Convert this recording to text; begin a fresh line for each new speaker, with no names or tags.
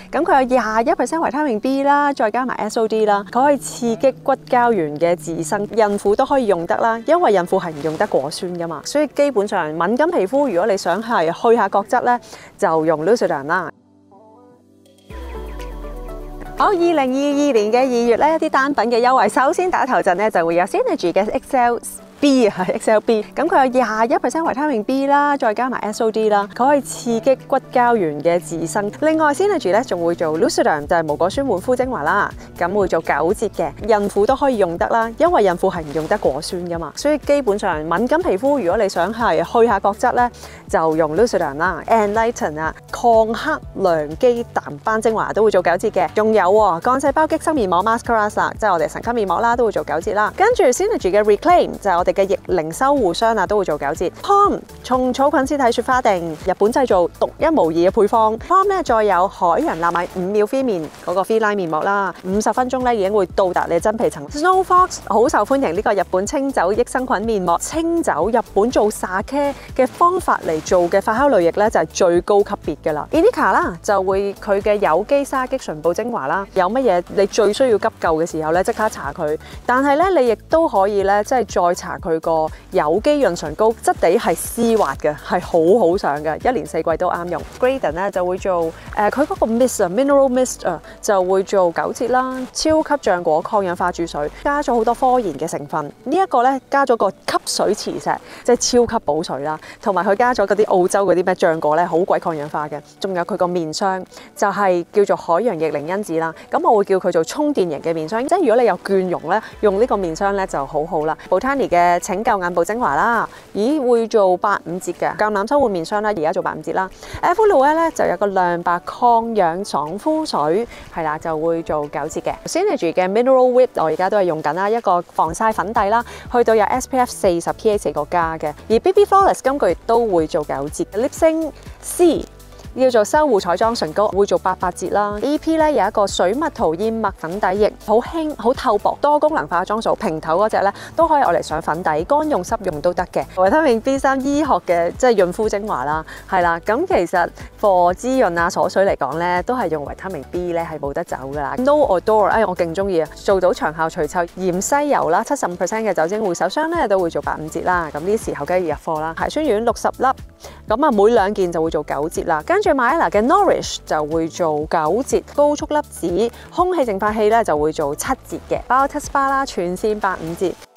咁佢有21% 維他命 B 啦，再加埋 SOD 啦，佢可以刺激骨膠原嘅自生，孕婦都可以用得啦，因為孕婦係唔用得果酸噶嘛，所以基本上敏感皮膚如果你想係去下角質咧，就用 Lucidum 啦。好，2022年嘅2月咧，一啲單品嘅優惠，首先打頭陣咧就會有 Synergy 嘅 XLB 啊，XLB， 咁佢有21% 維他命 B 啦，再加埋 SOD 啦，佢可以刺激骨膠原嘅自生。另外 Synergy 咧仲會做 Lucidum 就係無果酸焕膚精華啦，咁會做9折嘅，孕婦都可以用得啦，因為孕婦係唔用得果酸噶嘛，所以基本上敏感皮膚如果你想係去下角質咧，就用 Lucidum 啦 ，Enlighten 啊，抗克良基淡斑精華都會做9折嘅，仲有幹細胞激生面膜 Mascara 即係我哋神級面膜啦，都會做9折啦。跟住 Synergy 嘅 Reclaim 就係我哋嘅液靈修護霜啊，都會做9折。Pom 蟲草菌絲體雪花定日本製造獨一無二嘅配方。Pom 咧再有海洋納米5秒 Free 面嗰個 Free Line 面膜啦，50分鐘咧已經會到達你真皮層。Snow Fox 好受歡迎呢個日本清酒益生菌面膜，清酒日本做 Sake 嘅方法嚟做嘅發酵類液咧就係最高級別㗎啦。Inika 啦就會佢嘅有機沙棘唇部精華啦。有乜嘢你最需要急救嘅時候咧，即刻搽佢。但係咧，你亦都可以咧，即係再搽佢個有機潤唇膏，質地係絲滑嘅，係好好上嘅，一年4季都啱用。Graydon 咧就會做佢嗰個 mist 啊 ，mineral mist 啊，就會做9折啦。超級橡果抗氧化注水，加咗好多科研嘅成分。呢一個咧加咗個吸水磁石，即係超級補水啦。同埋佢加咗嗰啲澳洲嗰啲咩橡果咧，好鬼抗氧化嘅。仲有佢個面霜，就係叫做海洋液靈因子啦。咁我會叫佢做充電型嘅面霜，即係如果你有倦容咧，用呢個面霜咧就好好啦。Botany 嘅拯救眼部精華啦，會做85折嘅。橄欖修護面霜咧，而家做85折啦。Effulue 咧就有個亮白抗氧爽膚水，係啦就會做9折嘅。Synergy 嘅 Mineral Whip 我而家都係用緊啦，一個防曬粉底啦，去到有 SPF 40 PA 4個加嘅。而 BB Flawless 今個月都會做9折。Lipsing C叫做修護彩妝唇膏，會做88折啦。EP 咧有一個水蜜桃燕麥粉底液，好輕、好透薄、多功能化妝素，平頭嗰隻咧都可以攞嚟上粉底，乾用濕用都得嘅。維他命 B3 醫學嘅即係潤膚精華啦，係啦。咁其實 for 滋潤啊鎖水嚟講咧，都係用維他命 B 咧係冇得走噶啦。No Odor， 我勁中意啊，做到長效除臭，鹽西油啦，75% 嘅酒精護手霜咧都會做85折啦。咁呢時候梗係要入貨啦。排酸丸60粒，咁啊每2件就會做9折啦。跟住 Myella 嘅 Nourish 就會做9折，高速粒子空氣淨化器咧就會做7折嘅。Biotis Spa 啦，全線85折。